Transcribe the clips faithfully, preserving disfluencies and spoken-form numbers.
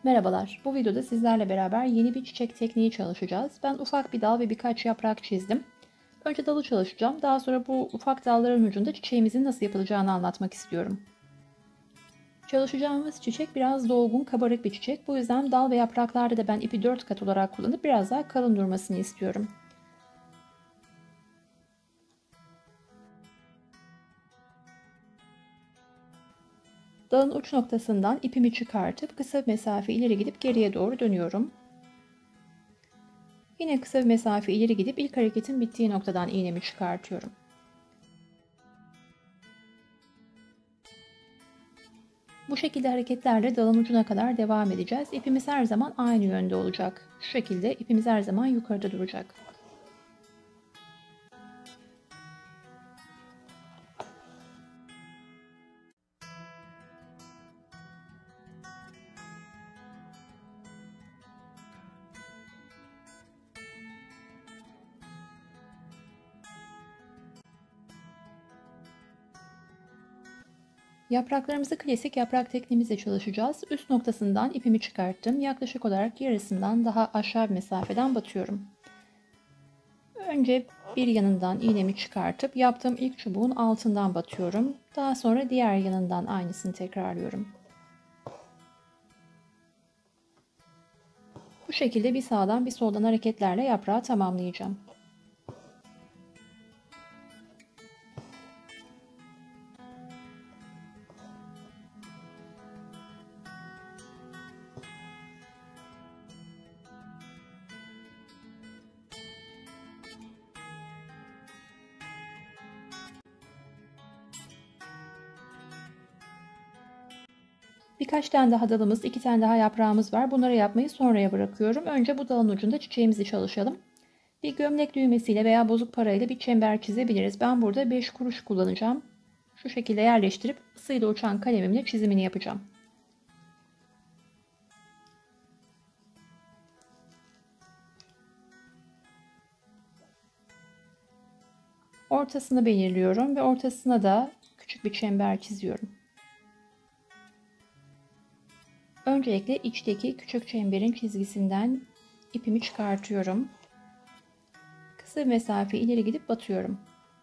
Merhabalar, bu videoda sizlerle beraber yeni bir çiçek tekniği çalışacağız. Ben ufak bir dal ve birkaç yaprak çizdim. Önce dalı çalışacağım, daha sonra bu ufak dalların ucunda çiçeğimizin nasıl yapılacağını anlatmak istiyorum. Çalışacağımız çiçek biraz dolgun, kabarık bir çiçek. Bu yüzden dal ve yapraklarda da ben ipi dört kat olarak kullanıp biraz daha kalın durmasını istiyorum. Dalın uç noktasından ipimi çıkartıp kısa bir mesafe ileri gidip geriye doğru dönüyorum. Yine kısa bir mesafe ileri gidip ilk hareketin bittiği noktadan iğnemi çıkartıyorum. Bu şekilde hareketlerle dalın ucuna kadar devam edeceğiz. İpimiz her zaman aynı yönde olacak. Şu şekilde ipimiz her zaman yukarıda duracak. Yapraklarımızı klasik yaprak tekniğimizle çalışacağız. Üst noktasından ipimi çıkarttım. Yaklaşık olarak yarısından daha aşağı bir mesafeden batıyorum. Önce bir yanından iğnemi çıkartıp yaptığım ilk çubuğun altından batıyorum. Daha sonra diğer yanından aynısını tekrarlıyorum. Bu şekilde bir sağdan bir soldan hareketlerle yaprağı tamamlayacağım. Birkaç tane daha dalımız, iki tane daha yaprağımız var. Bunları yapmayı sonraya bırakıyorum. Önce bu dalın ucunda çiçeğimizi çalışalım. Bir gömlek düğmesiyle veya bozuk parayla bir çember çizebiliriz. Ben burada beş kuruş kullanacağım. Şu şekilde yerleştirip ısıyla uçan kalemimle çizimini yapacağım. Ortasını belirliyorum ve ortasına da küçük bir çember çiziyorum. Öncelikle içteki küçük çemberin çizgisinden ipimi çıkartıyorum. Kısa bir mesafe ileri gidip batıyorum.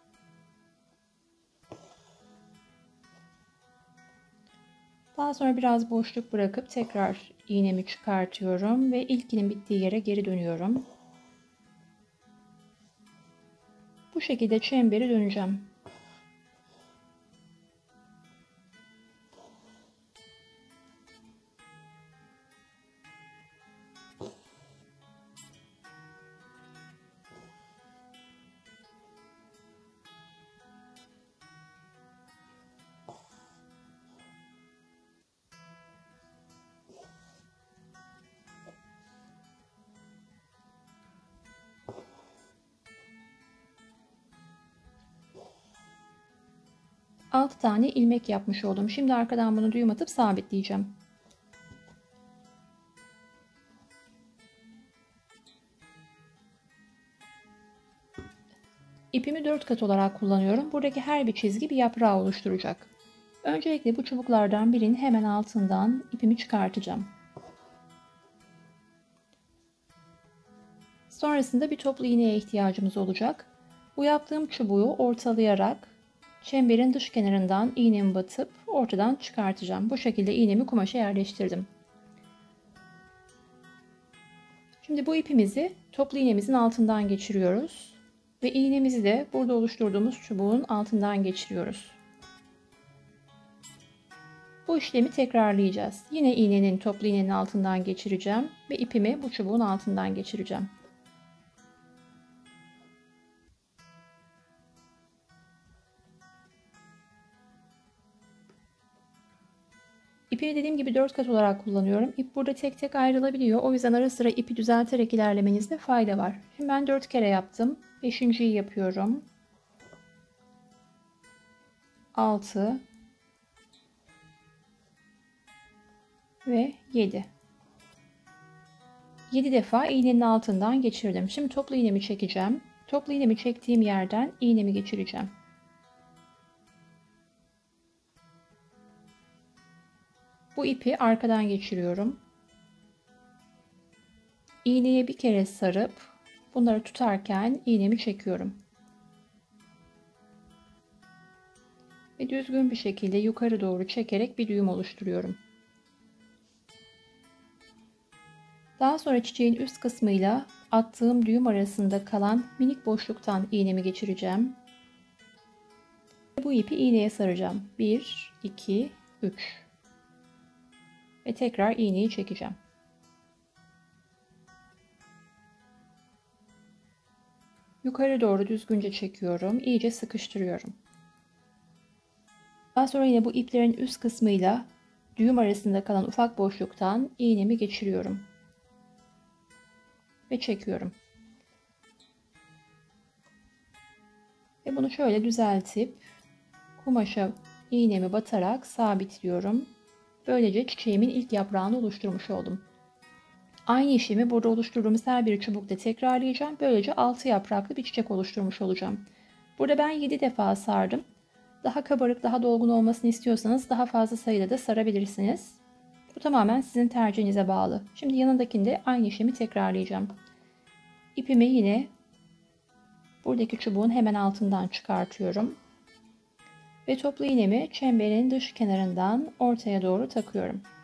Daha sonra biraz boşluk bırakıp tekrar iğnemi çıkartıyorum ve ilkinin bittiği yere geri dönüyorum. Bu şekilde çemberi döneceğim. altı tane ilmek yapmış oldum. Şimdi arkadan bunu düğüm atıp sabitleyeceğim. İpimi dört kat olarak kullanıyorum. Buradaki her bir çizgi bir yaprağı oluşturacak. Öncelikle bu çubuklardan birinin hemen altından ipimi çıkartacağım. Sonrasında bir toplu iğneye ihtiyacımız olacak. Bu yaptığım çubuğu ortalayarak çemberin dış kenarından iğnemi batıp ortadan çıkartacağım. Bu şekilde iğnemi kumaşa yerleştirdim. Şimdi bu ipimizi toplu iğnemizin altından geçiriyoruz. Ve iğnemizi de burada oluşturduğumuz çubuğun altından geçiriyoruz. Bu işlemi tekrarlayacağız. Yine iğnenin toplu iğnenin altından geçireceğim ve ipimi bu çubuğun altından geçireceğim. İpini dediğim gibi dört kat olarak kullanıyorum. İp burada tek tek ayrılabiliyor. O yüzden ara sıra ipi düzelterek ilerlemenizde fayda var. Şimdi ben dört kere yaptım. beşinciyi yapıyorum. altı ve yedi. yedi defa iğnenin altından geçirdim. Şimdi toplu iğnemi çekeceğim. Toplu iğnemi çektiğim yerden iğnemi geçireceğim. Bu ipi arkadan geçiriyorum. İğneye bir kere sarıp bunları tutarken iğnemi çekiyorum. Ve düzgün bir şekilde yukarı doğru çekerek bir düğüm oluşturuyorum. Daha sonra çiçeğin üst kısmıyla attığım düğüm arasında kalan minik boşluktan iğnemi geçireceğim. Bu ipi iğneye saracağım. bir, iki, üç. Ve tekrar iğneyi çekeceğim. Yukarı doğru düzgünce çekiyorum. İyice sıkıştırıyorum. Daha sonra yine bu iplerin üst kısmıyla düğüm arasında kalan ufak boşluktan iğnemi geçiriyorum. Ve çekiyorum. Ve bunu şöyle düzeltip kumaşa iğnemi batarak sabitliyorum. Böylece çiçeğimin ilk yaprağını oluşturmuş oldum. Aynı işlemi burada oluşturduğumuz her bir çubukta tekrarlayacağım. Böylece altı yapraklı bir çiçek oluşturmuş olacağım. Burada ben yedi defa sardım. Daha kabarık, daha dolgun olmasını istiyorsanız daha fazla sayıda da sarabilirsiniz. Bu tamamen sizin tercihinize bağlı. Şimdi yanındakinde aynı işlemi tekrarlayacağım. İpimi yine buradaki çubuğun hemen altından çıkartıyorum. Ve toplu iğnemi çemberin dış kenarından ortaya doğru takıyorum.